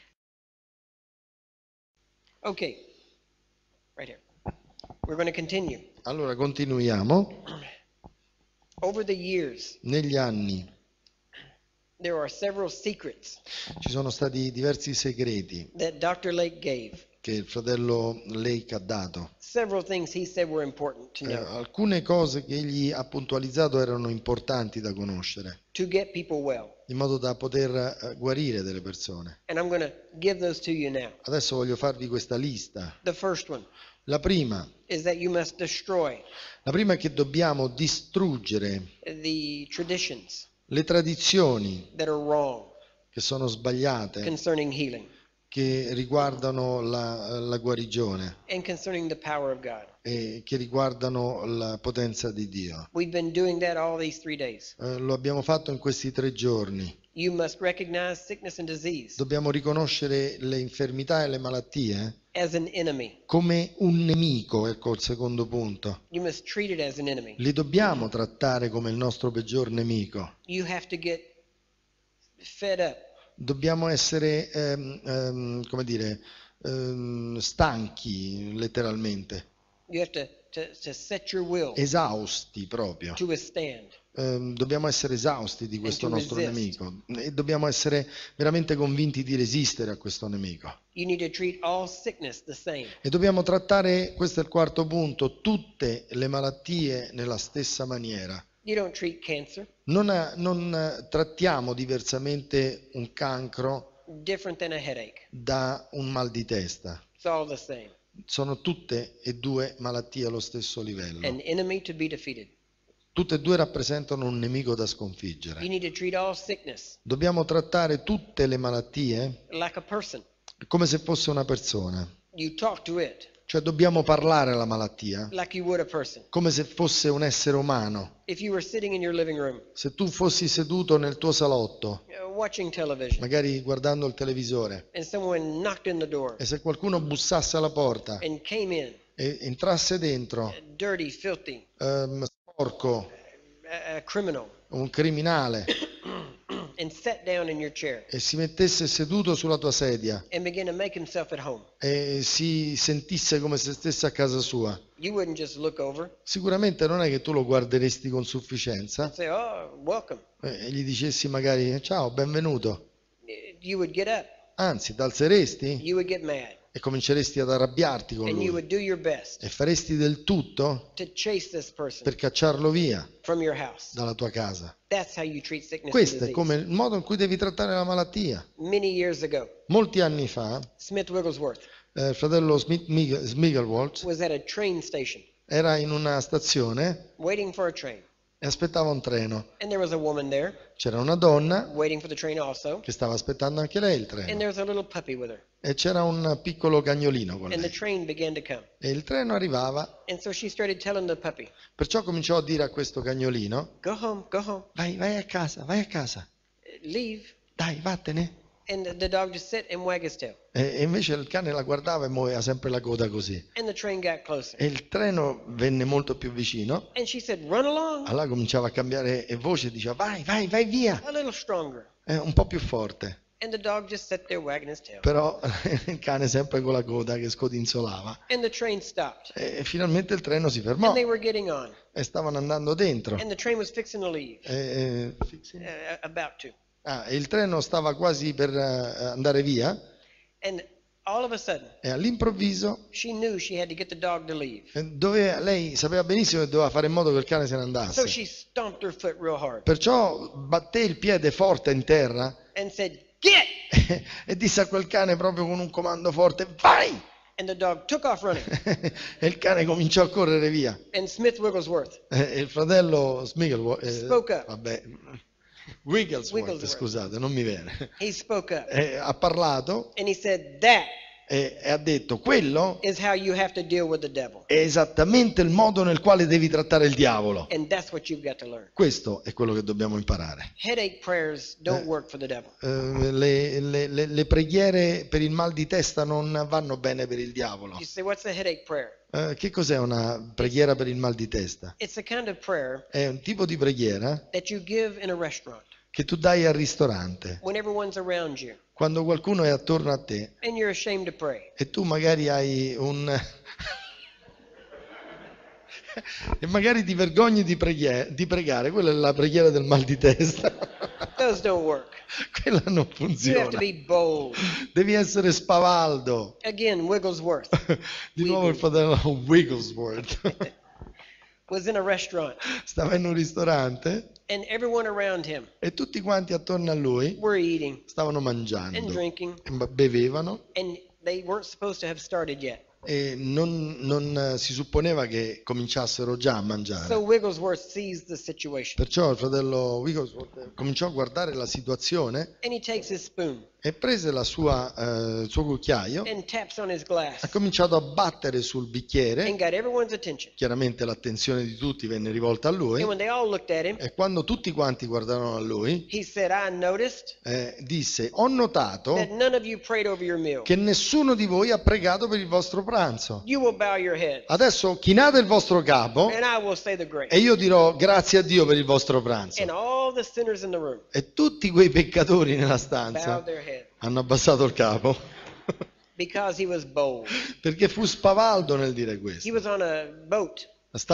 Okay, right here. We're going to continue. Allora continuiamo. Over the years, Negli anni there are several secrets ci sono stati diversi segreti that Dr. Lake gave. che il fratello Lake ha dato. Several things he said were important to know Alcune cose che egli ha puntualizzato erano importanti da conoscere, to get people well. in modo da poter guarire delle persone. And I'm going to give those to you now. Adesso voglio farvi questa lista. The first one La prima is that you must destroy è che dobbiamo distruggere the traditions le tradizioni that are wrong che sono sbagliate, concerning healing che riguardano la guarigione and concerning the power of God. e che riguardano la potenza di Dio. We've been doing that all these 3 days. Lo abbiamo fatto in questi 3 giorni. You must recognize sickness and disease Dobbiamo riconoscere le infermità e le malattie as an enemy. come un nemico, ecco il secondo punto. You must treat it as an enemy. Li dobbiamo trattare come il nostro peggior nemico. You have to get fed up. Dobbiamo essere, stanchi letteralmente, You have to set your will esausti proprio. to withstand. Dobbiamo essere esausti di questo to nostro resist. nemico e dobbiamo essere veramente convinti di resistere a questo nemico. You need to treat all sickness the same. E dobbiamo trattare, questo è il quarto punto, tutte le malattie nella stessa maniera. You don't treat cancer Non trattiamo diversamente un cancro different than a headache. da un mal di testa. It's all the same. Sono tutte e due malattie allo stesso livello. An enemy to be defeated. Tutte e due rappresentano un nemico da You sconfiggere. need to treat all sickness Dobbiamo trattare tutte le malattie like a person. come se fosse una persona. You talk to it Cioè dobbiamo parlare alla malattia like you would a person. come se fosse un essere umano. If you were sitting in your living room Se tu fossi seduto nel tuo salotto, watching television magari guardando il televisore, and someone knocked in the door e se qualcuno bussasse alla porta and came in e entrasse dentro, dirty, filthy, sporco, a criminal, un criminale, and sat down in your chair e si mettesse seduto sulla tua sedia and began to make himself at home, e si sentisse come se stesse a casa sua, you wouldn't just look over sicuramente non è che tu lo guarderesti con sufficienza and say, "Oh, welcome." e gli dicessi magari ciao, benvenuto. You would get up, Anzi, t'alzeresti you would get mad, e cominceresti ad arrabbiarti con and you lui would do your best e faresti del tutto to chase this person per cacciarlo via from your house. dalla tua casa. That's how you treat sickness and Questo è disease. come il modo in cui devi trattare la malattia. Many years ago, Molti anni fa, Smith Wigglesworth il fratello Smigglesworth was at a train station era in una stazione waiting for a train. e aspettava un treno. And there was a woman there C'era una donna waiting for the train also. che stava aspettando anche lei il And treno there was a little puppy with her. e c'era un piccolo cagnolino con And the lei train began to come. e il treno arrivava, And so she started telling the puppy, perciò cominciò a dire a questo cagnolino go home, vai a casa, leave. dai, vattene. And the dog just sit and wag his tail. E invece il cane la guardava e muoveva sempre la coda così. And the train got closer. E il treno venne molto più vicino, And she said, run along. allora cominciava a cambiare voce e diceva vai via, A little stronger. un po' più forte. And the dog just sat there wagging his tail. Però il cane sempre con la coda che scodinzolava. And the train stopped. E finalmente il treno si fermò And they were getting on. e stavano andando dentro. And the train was fixing to leave. About to. E il treno stava quasi per andare via And all of a sudden, e all'improvviso she knew she had to get the dog to leave. lei sapeva benissimo che doveva fare in modo che il cane se ne So andasse. she stomped her foot real hard Perciò batté il piede forte in terra and said, "Get!" e disse a quel cane proprio con un comando forte, vai! And the dog took off running. E il cane cominciò a correre via. And Smith Wigglesworth E il fratello spoke up. Wigglesworth, scusate, non mi viene. He spoke up Ha parlato and he said, "That e ha detto, quello is how you have to deal with the devil. è esattamente il modo nel quale devi trattare il diavolo. And that's what you've got to learn." Questo è quello che dobbiamo imparare. Headache prayers don't work for the devil. Le preghiere per il mal di testa non vanno bene per il diavolo. You say, "What's a headache prayer?" Che cos'è una preghiera per il mal di testa? It's a kind of prayer È un tipo di preghiera that you give in a restaurant che tu dai al ristorante when everyone's around you quando qualcuno è attorno a te and you're ashamed to pray. e tu magari hai un e magari ti vergogni di pregare, quella è la preghiera del mal di testa. Those don't work. Quella non You have to funziona. be bold. Devi essere spavaldo. Again, Wigglesworth Di nuovo il fratello Wigglesworth was in a restaurant stava in un ristorante and everyone around him e tutti quanti attorno a lui were eating stavano and mangiando, drinking, bevevano and they weren't supposed to have started yet. e non si supponeva che cominciassero già a So mangiare. Wigglesworth sees the situation Perciò il fratello Wigglesworth cominciò a guardare la situazione and he takes his spoon e prese il suo cucchiaio, and taps on his ha glass cominciato a battere sul bicchiere, and got everyone's attention. chiaramente l'attenzione di tutti venne rivolta a lui And when they all looked at him, e quando tutti quanti guardarono a lui he said, "I noticed disse, ho notato that none of you prayed over your meal. che nessuno di voi ha pregato per il vostro pranzo. You will bow your head Adesso chinate il vostro capo and I will say the grace." e io dirò grazie a Dio per il vostro pranzo. And all the sinners in the room E tutti quei peccatori nella stanza bowed their head hanno abbassato il capo because he was bold. perché fu spavaldo nel dire He questo. was on a boat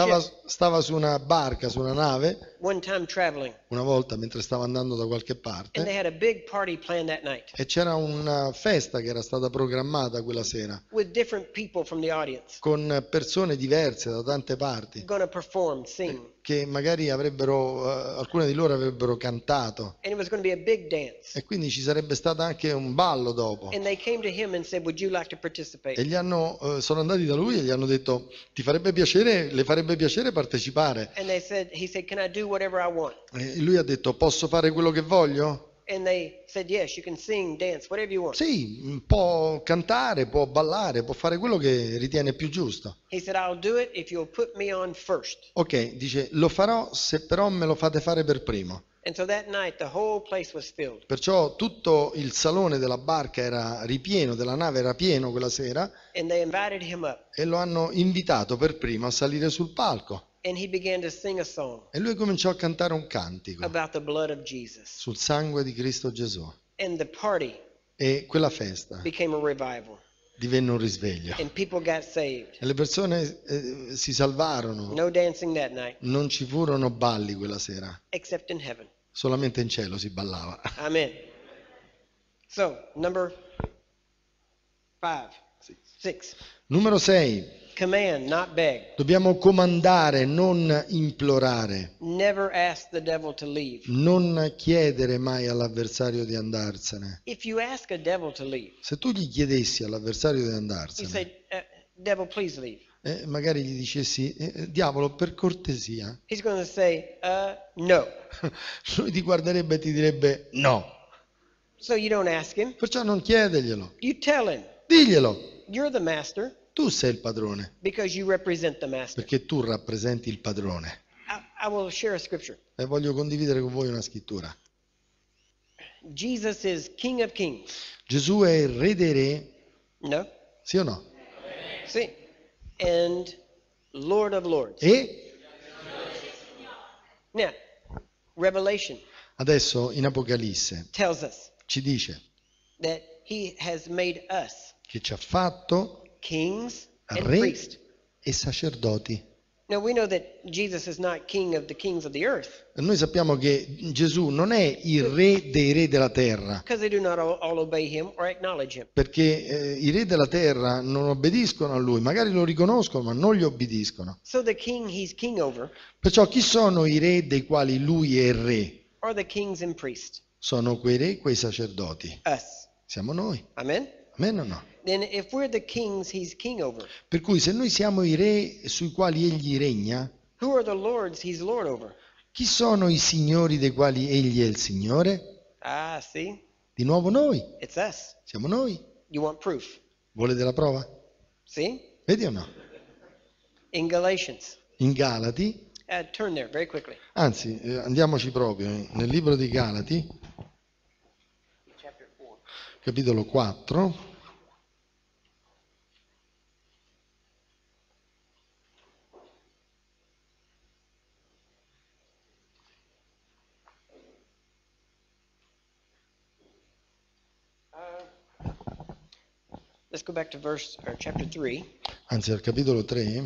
Stava su una barca, su una nave, one time traveling, una volta mentre stava andando da qualche and parte they had a big party planned that night e c'era una festa che era stata programmata quella sera with different people from the audience con persone diverse da tante parti going to perform, sing, che magari alcune di loro avrebbero cantato and it was going to be a big dance. e quindi ci sarebbe stato anche un ballo dopo. And they came to him and said, "Would you like to E participate?" sono andati da lui e gli hanno detto le farebbe piacere partecipare. And he said, "Can I do whatever I want?" E lui ha detto posso fare quello che voglio? And they said, "Yes, you can sing, dance, whatever you want." Sì, può cantare, può ballare, può fare quello che ritiene più giusto. He said, "I'll do it if you'll put me on first." Ok, dice lo farò se però me lo fate fare per primo. And so that night the whole place was filled. Perciò tutto il salone della barca era ripieno, della nave era pieno quella sera And they invited him up. e lo hanno invitato per primo a salire sul palco. And he began to sing a song E lui cominciò a cantare un cantico about the blood of Jesus. sul sangue di Cristo Gesù. And the party E quella festa became a revival. divenne un risveglio. And people got saved. E le persone si salvarono. No dancing that night, Non ci furono balli quella sera, except in heaven. solamente in cielo si ballava. Amen. So, number 6. Numero 6. Command, not beg. Dobbiamo comandare, non implorare. Never ask the devil to leave. Non chiedere mai all'avversario di andarsene. If you ask a devil to leave, Se tu gli chiedessi all'avversario di you andarsene, say, "Devil, please leave." magari gli dicessi, diavolo, per cortesia, He's going to say, "No." lui ti guarderebbe e ti direbbe no. So you don't ask him. Perciò non chiederglielo, You tell him, diglielo. "You're the master Tu sei il padrone, because you represent the master." perché tu rappresenti il padrone. I will share a scripture. E voglio condividere con voi una scrittura. Jesus is King of Kings. Gesù è il re dei re, No? sì o no? See? And Lord of Lords. E Now, Revelation adesso in Apocalisse tells us ci dice that he has made us che ci ha fatto kings and re priests. e sacerdoti. Now we know that Jesus is not king of the kings of the earth, Noi sappiamo che Gesù non è il re dei re della terra, because they do not all obey him or acknowledge him. perché i re della terra non obbediscono a lui, magari lo riconoscono, ma non gli obbediscono. So the king he's king over Perciò chi sono i re dei quali lui è il re? are the kings and priests, Sono quei re, quei sacerdoti. us. Siamo noi. Amen? Amen o no? Then if we're the kings he's king over, Per cui se noi siamo i re sui quali egli regna, who are the lords he's lord over? chi sono i signori dei quali egli è il Signore? Ah, see? Di nuovo noi. It's us. Siamo noi. You want proof? Volete la prova? See? Vedi o no? In Galatians. In Galati, Turn there very quickly. anzi, andiamoci proprio nel libro di Galati, Chapter 4. capitolo 4. Let's go back to chapter 3, Anzi, al capitolo 3,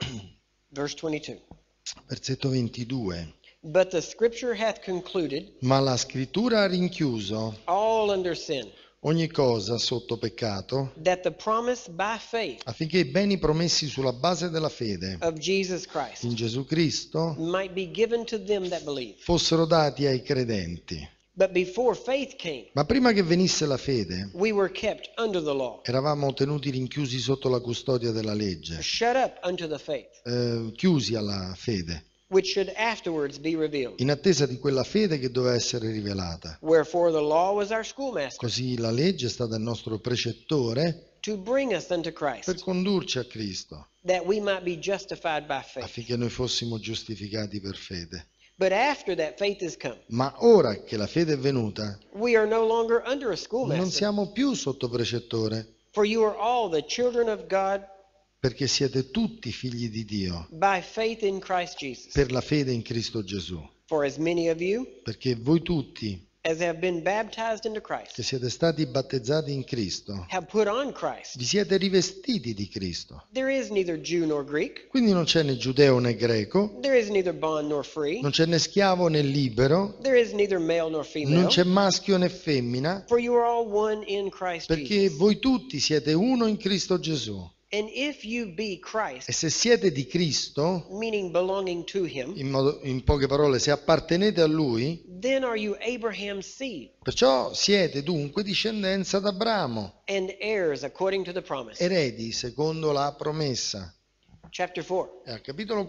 verse 22. versetto 22. But the scripture hath concluded Ma la scrittura ha rinchiuso all under sin, ogni cosa sotto peccato, that the promise by faith affinché i beni promessi sulla base della fede of Jesus Christ in Gesù Cristo might be given to them that believe. fossero dati ai credenti. But before faith came, Ma prima che venisse la fede, we were kept under the law, eravamo tenuti rinchiusi sotto la custodia della legge, shut up unto the faith, chiusi alla fede, which should afterwards be revealed. in attesa di quella fede che doveva essere rivelata. Wherefore the law was our schoolmaster, Così la legge è stata il nostro precettore to bring us unto per Christ, condurci a Cristo, that we might be justified by faith. affinché noi fossimo giustificati per fede. But after that faith is come, Ma ora che la fede è venuta, we are no longer under a non schoolmaster, siamo più sotto precettore, for you are all the children of God perché siete tutti figli di Dio, by faith in Christ Jesus. per la fede in Cristo Gesù. For as many of you Perché voi tutti as have been baptized into che Christ siete stati battezzati in Cristo, have put on Christ. vi siete rivestiti di Cristo. There is neither Jew nor Greek, Quindi non c'è né giudeo né greco, there is neither bond nor free, non c'è né schiavo né libero, there is neither male nor non female, c'è maschio né femmina, for you are all one in Christ perché Jesus. voi tutti siete uno in Cristo Gesù. And if you be E Christ, se siete di Cristo, meaning belonging to him, in poche parole, se appartenete a Lui, then are you Abraham's seed perciò siete dunque discendenza d'Abramo, and heirs according to the promise. eredi secondo la promessa. Chapter 4. E al capitolo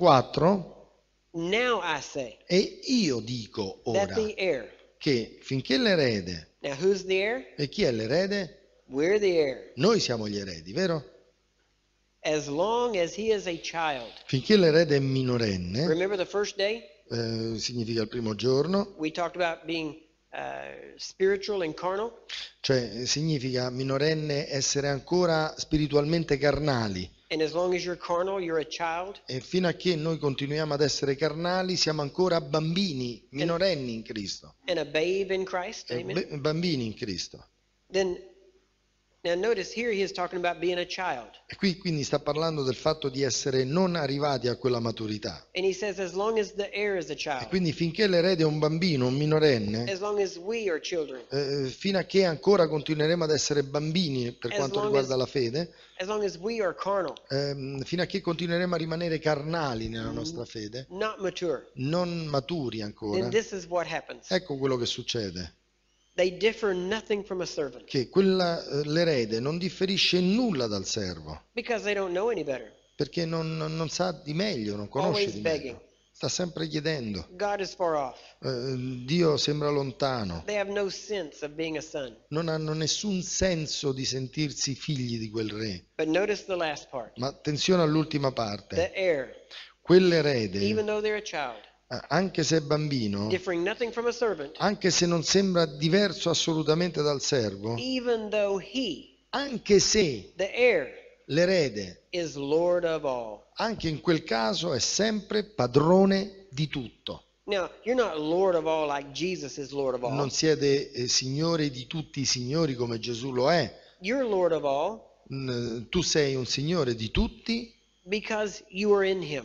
4, Now I say e io dico that ora the heir. che finché l'erede, Now who's the heir? e chi è l'erede? We're the heir. Noi siamo gli eredi, vero? As long as he is a child. Finché l'erede è minorenne, Remember the first day? significa il primo giorno, We talked about being spiritual and carnal. cioè significa minorenne essere ancora spiritualmente carnali. And as long as you're carnal, you're a child. E fino a che noi continuiamo ad essere carnali, siamo ancora bambini, minorenni in Cristo. And a babe in Christ. Amen. Bambini in Cristo. Then, now notice here he is talking about being a child. E qui quindi sta parlando del fatto di essere non arrivati a quella maturità. And he says, as long as the heir is a E child, quindi finché l'erede è un bambino, un minorenne, as long as we are children, fino a che ancora continueremo ad essere bambini per As quanto long riguarda as- la fede, as long as we are carnal, fino a che continueremo a rimanere carnali nella nostra fede, not mature, non maturi then ancora, this is what happens. ecco quello che succede. They differ nothing from a servant Che l'erede non differisce in nulla dal servo, because they don't know any better. perché non sa di meglio, non conosce Always di begging. meglio, sta sempre chiedendo. God is far off. Dio sembra lontano, They have no sense of being a son. non hanno nessun senso di sentirsi figli di quel re. But notice the last part. Ma attenzione all'ultima parte, The heir, quell'erede, even though they're a child, anche se è bambino, differing nothing from a servant, anche se non sembra diverso assolutamente dal servo, even though he, anche se the heir, l'erede, is Lord of all. anche in quel caso è sempre padrone di tutto. Now, you're not Lord of all like Jesus is Lord of all. Non siete signore di tutti i signori come Gesù lo è. You're Lord of all Tu sei un signore di tutti because you are in him.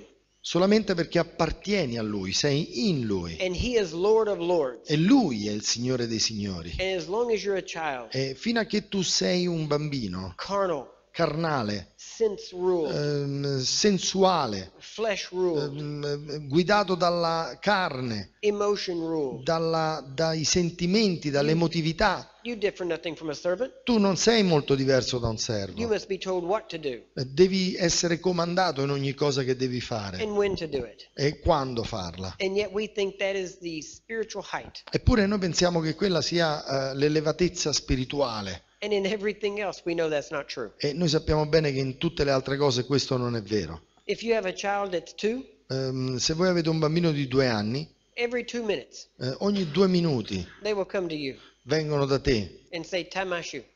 solamente perché appartieni a Lui, sei in Lui. And He is Lord of Lords. E Lui è il Signore dei Signori. And as long as you're a child, E fino a che tu sei un bambino, carnal, carnale, sense ruled, sensuale, flesh ruled, guidato dalla carne, emotion ruled, dai sentimenti, dall'emotività, you differ nothing from a servant. tu non sei molto diverso da un You servo. must be told what to do Devi essere comandato in ogni cosa che devi fare and when to do it. e quando farla. And yet we think that is the spiritual height. Eppure noi pensiamo che quella sia l'elevatezza spirituale. And in everything else, we know that's not true. E noi sappiamo bene che in tutte le altre cose questo non è vero. If you have a child that's 2, Se voi avete un bambino di 2 anni, every 2 minutes, ogni 2 minuti they will come to you vengono da te and say, tie my shoe.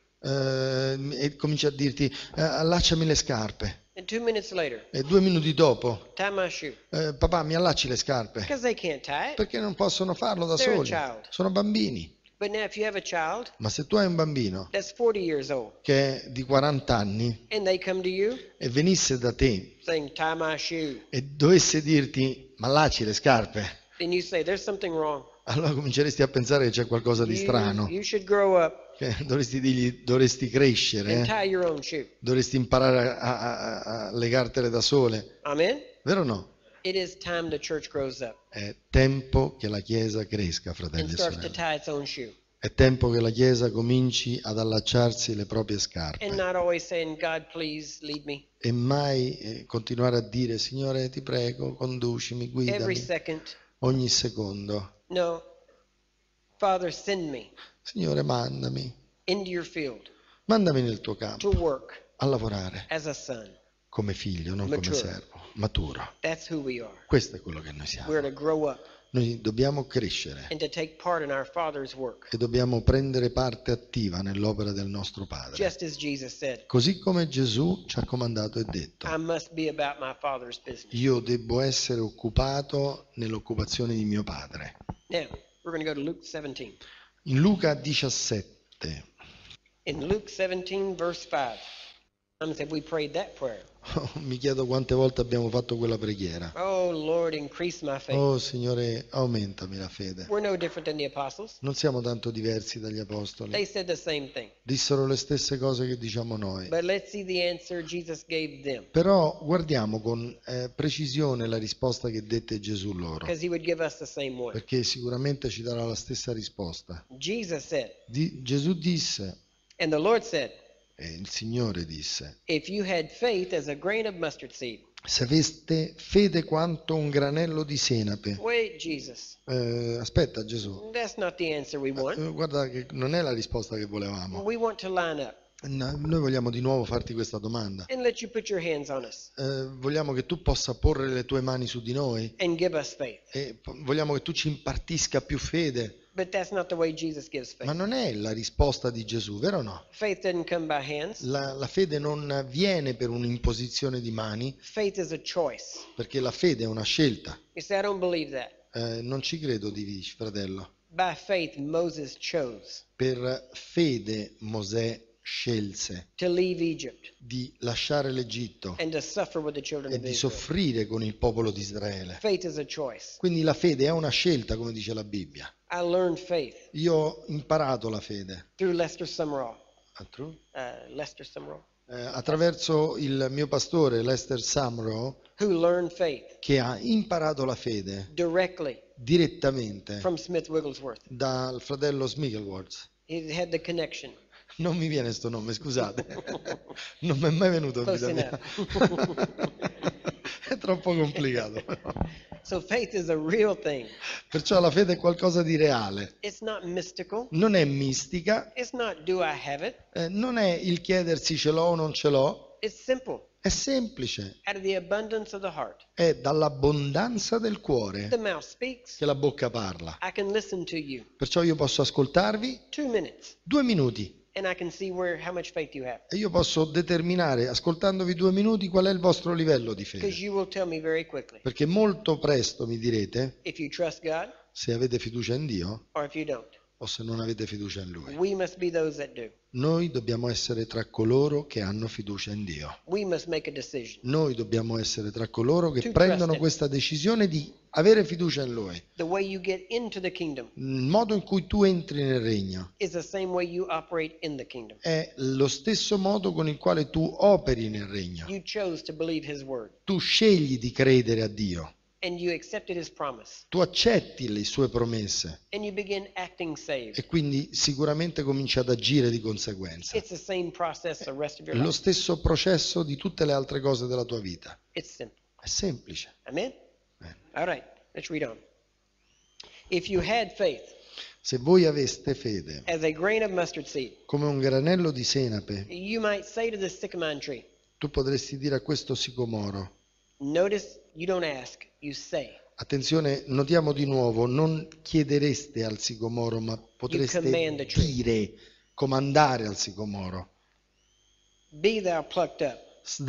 e comincia a dirti allacciami le scarpe. And 2 minutes later, E 2 minuti dopo, tie my shoe. papà mi allacci le scarpe. Because they can't tie it. Perché non possono farlo da They're a soli. child. Sono bambini. But now if you have a child Ma se tu hai un bambino that's 40 years old che è di 40 anni and they come to you e venisse da te saying, tie my shoe, e dovesse dirti ma allacci le scarpe, then you say, there's something wrong. allora cominceresti a pensare che c'è qualcosa di strano, You should grow up che dovresti dirgli, dovresti crescere, and tie your own shoe. dovresti imparare a legartele da sole, Amen? vero o no? It is time the church grows up È tempo che la Chiesa cresca, and fratelli e starts to sorelle. tie its own shoe. È tempo che la Chiesa cominci ad allacciarsi le proprie And scarpe not always saying, God, please lead me. e mai continuare a dire Signore ti prego, conducimi, Every guidami second. ogni secondo. No. Father, send me Signore mandami, into your field mandami nel tuo to campo work a lavorare as a son. come figlio, non come Mature. servo, maturo. That's who we are. Questo è quello che noi siamo. We're to grow up Noi dobbiamo crescere and to take part in our Father's work. e dobbiamo prendere parte attiva nell'opera del nostro Padre. Just as Jesus said, Così come Gesù ci ha comandato e detto, I must be about my Father's business. io devo essere occupato nell'occupazione di mio Padre. Now, we're going to go to Luke 17. In Luca 17, In Luke 17, verse 5. How many have we prayed that prayer? mi chiedo quante volte abbiamo fatto quella preghiera. Oh, Lord, increase my faith. Oh Signore, aumentami la fede. We're no different than the apostles. Non siamo tanto diversi dagli They apostoli. said the same thing. Dissero le stesse cose che diciamo noi. But let's see the answer Jesus gave them, Però guardiamo con precisione la risposta che dette Gesù loro, because he would give us the same one. perché sicuramente ci darà la stessa risposta. Jesus said, Gesù disse, and the Lord said, e il Signore disse, if you had faith as a grain of mustard seed. se aveste fede quanto un granello di senape. Wait, Jesus, Aspetta Gesù, that's not the answer we want. guarda che non è la risposta che volevamo. We want to line up No, noi vogliamo di nuovo farti questa domanda. and let you put your hands on us Vogliamo che tu possa porre le tue mani su di noi and give us faith. e vogliamo che tu ci impartisca più fede. But that's not the way Jesus gives Ma faith. non è la risposta di Gesù, vero o no? Faith doesn't come by hands. La fede non viene per un'imposizione di mani, Faith is a choice. perché la fede è una scelta. You say, I don't believe that. Non ci credo, dici, fratello. By faith, Moses chose Per fede Mosè scelse to leave Egypt di lasciare l'Egitto and to suffer with the children e of di Israel. soffrire con il popolo di Israele. Faith is a choice. Quindi la fede è una scelta, come dice la Bibbia. I learned faith Io ho imparato la fede through Lester Sumrall. Attraverso Lester Sumrall, il mio pastore Lester Sumrall, who learned faith che ha imparato la fede directly direttamente from Smith Wigglesworth. dal fratello Smigglesworth. He had the connection. Non mi viene sto nome, scusate. Non mi è mai venuto in Close vita mia. È troppo complicato. So faith is a real thing. Perciò la fede è qualcosa di reale. It's not mystical. Non è mistica, It's not do I have it. non è il chiedersi ce l'ho o non ce l'ho, It's simple. è semplice. Out of the abundance of the heart, È dall'abbondanza del cuore the mouth speaks. che la bocca parla. I can listen to you. Perciò io posso ascoltarvi 2 minutes, 2 minuti and I can see how much faith you have. e io posso determinare, ascoltandovi 2 minuti, qual è il vostro livello di Because fede. you will tell me very quickly Perché molto presto mi direte if you trust God se avete fiducia in Dio or if you don't. o se non avete fiducia in Lui. We must be those that do. Noi dobbiamo essere tra coloro che hanno fiducia in Dio. We must make a decision. Noi dobbiamo essere tra coloro che To prendono trust Him. questa decisione di avere fiducia in Lui. The way you get into the kingdom Il modo in cui tu entri nel regno is the same way you operate in the kingdom. è lo stesso modo con il quale tu operi nel regno. You chose to believe His word, Tu scegli di credere a Dio, and you accepted His promise, tu accetti le sue promesse and you begin acting saved. e quindi sicuramente cominci ad agire di conseguenza. It's the same process the rest of your Lo life. stesso processo di tutte le altre cose della tua vita. It's simple. È semplice. Amen? Bene. All right, let's read on. If you had faith Se voi aveste fede, as a grain of mustard seed, come un granello di senape, you might say to this sycamore tree, tu potresti dire a questo sicomoro. notice you don't ask, you say. Attenzione, notiamo di nuovo, non chiedereste al sicomoro, ma potreste command the tree. dire, comandare al sicomoro. Be thou plucked up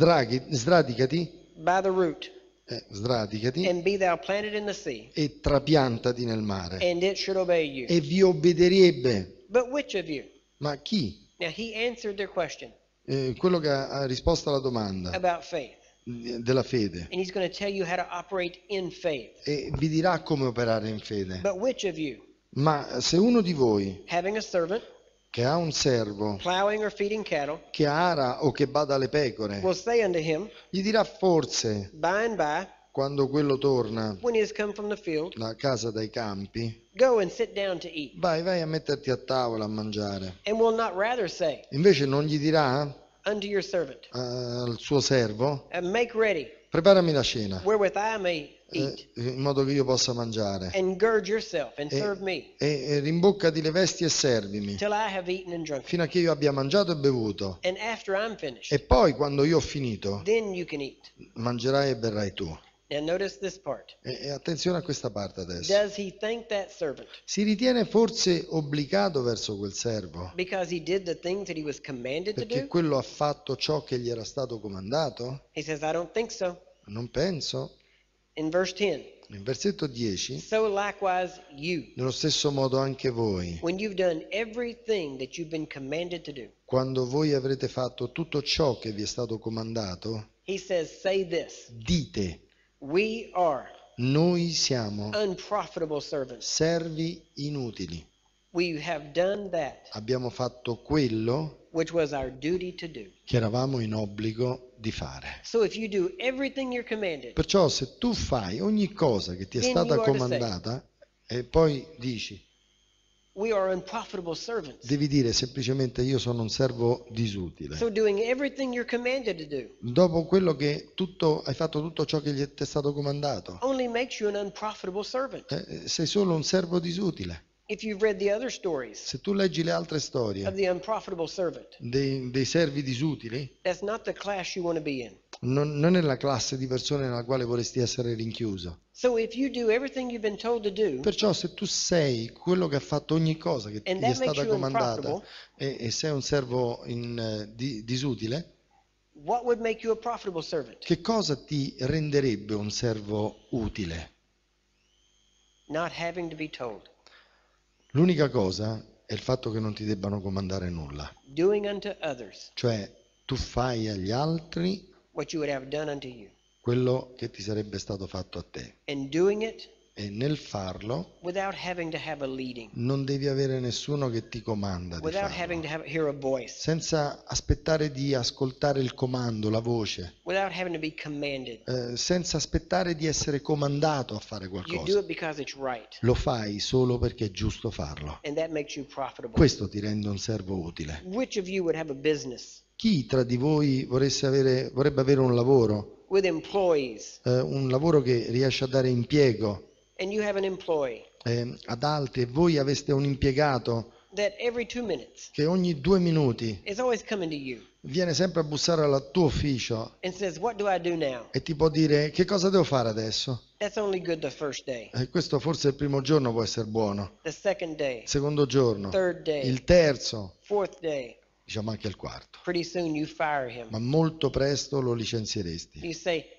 Sradicati, by the root, sradicati and be thou planted in the sea, e trapiantati nel mare. and it should obey you. E vi obbederebbe. But which of you? Ma chi? Now he answered their question Quello che ha risposto alla domanda about faith. della fede. And he's going to tell you how to operate in faith. E vi dirà come operare in fede. But which of you, Ma se uno di voi having a servant, che ha un servo plowing or feeding cattle, che ara o che bada alle pecore, will say unto him, gli dirà forse, by and by, quando quello torna when he has come from the field, da casa dai campi, go and sit down to eat. vai a metterti a tavola a mangiare. And will not rather say Invece non gli dirà unto your servant, al suo servo, make ready preparami la cena, wherewith I may eat, in modo che io possa mangiare. and gird yourself and E, serve me e rimboccati le vesti e servimi, till I have eaten and drunk. fino a che io abbia mangiato e bevuto. And after I'm finished, E poi, quando io ho finito, then you can eat. mangerai e berrai tu. Now notice this part. E attenzione a questa parte adesso. Does he thank that servant Si ritiene forse obbligato verso quel servo because he did the things that he was commanded to perché do? quello ha fatto ciò che gli era stato comandato? He says, I don't think so. Non penso. In verse 10, Nel versetto 10, so likewise you, nello stesso modo anche voi, when you've done everything that you've been commanded to do. quando voi avrete fatto tutto ciò che vi è stato comandato, He says, say this, dite, we are noi siamo unprofitable servants. servi inutili. We have done that Abbiamo fatto quello which was our duty to do. che eravamo in obbligo di fare. So if you do everything you're commanded, Perciò se tu fai ogni cosa che ti è Then stata you are to comandata e poi dici, we are unprofitable servants. devi dire semplicemente io sono un servo disutile. So doing everything you're commanded to do Dopo quello che hai fatto tutto ciò che ti è stato comandato, only makes you an unprofitable servant. sei solo un servo disutile. If you've read the other stories Se tu leggi le altre of storie the unprofitable servant, dei servi disutili, that's not the class you want to be in. non è la classe di persone nella quale vorresti essere rinchiuso. So if you do everything you've been told to do, Perciò se tu sei quello che ha fatto ogni cosa che And ti è that makes stata you comandata unprofitable. e sei un servo disutile, what would make you a profitable servant? che cosa ti renderebbe un servo utile? Not having to be told. L'unica cosa è il fatto che non ti debbano comandare nulla. Doing unto others Cioè, tu fai agli altri what you would have done unto you. quello che ti sarebbe stato fatto a te. And doing it E nel farlo without having to have a leading, non devi avere nessuno che ti comanda di without having farlo. to hear a voice, Senza aspettare di ascoltare il comando, la voce. without having to be commanded. Senza aspettare di essere comandato a fare You do qualcosa. it because it's right. Lo fai solo perché è giusto farlo. And that makes you profitable. Questo ti rende un servo utile. Which of you would have a business Chi tra di voi vorrebbe avere un lavoro with employees, che riesce a dare impiego and you have an employee ad altri e voi aveste un impiegato that every 2 minutes che ogni 2 minuti is always coming to you viene sempre a bussare al tuo ufficio and says, what do I do now? e ti può dire che cosa devo fare adesso? That's only good the first day, Questo forse il primo giorno può essere buono, the second day, il secondo giorno, third day, il terzo, fourth day. diciamo anche il quarto, Pretty soon you fire him. ma molto presto lo licenzieresti. You say,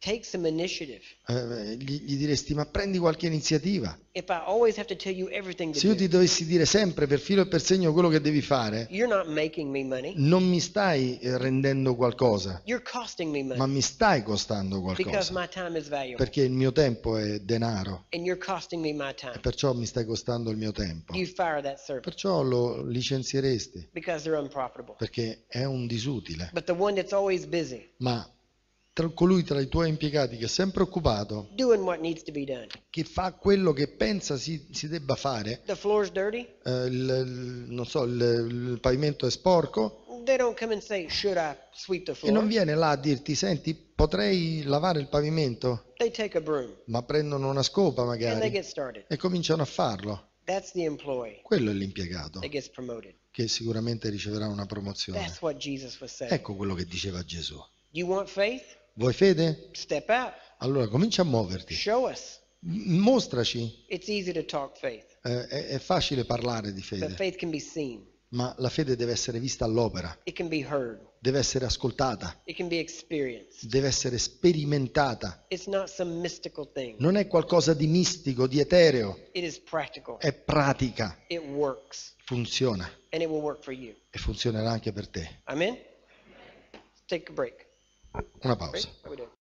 Take some initiative. Gli diresti, ma prendi qualche iniziativa. If I always have to tell you everything Se to io do, ti dovessi dire sempre per filo e per segno quello che devi fare, you're not making me money. non mi stai rendendo qualcosa, You're costing me ma money mi stai costando because qualcosa, my time is valuable. perché il mio tempo è denaro And you're costing me my e time. perciò mi stai costando il mio tempo. You fire that servant Perciò lo licenzieresti, because they're unprofitable. perché è un disutile. But the one that's always busy, Ma colui tra i tuoi impiegati che è sempre occupato, doing what needs to be done. che fa quello che pensa si debba fare, The floor's dirty. non so, il pavimento è sporco, They don't come and say, should I sweep the e non floor? viene là a dirti, senti, potrei lavare il pavimento? They take a broom Ma prendono una scopa and they magari get started. e cominciano a farlo. That's the employee Quello è l'impiegato that gets promoted. che sicuramente riceverà una promozione. That's what Jesus was saying. Ecco quello che diceva Gesù. You want faith? Vuoi fede? Step out. Allora comincia a muoverti. Show us. Mostraci. It's easy to talk faith, È facile parlare di but fede, faith can be seen. ma la fede deve essere vista all'opera, It can be heard. deve essere ascoltata, It can be experienced. deve essere sperimentata. It's not some mystical thing. Non è qualcosa di mistico, di etereo, It is practical. è pratica, It works, funziona and it will work for you. e funzionerà anche per te. Amen? Take a break. Una Break? pausa. What are we doing?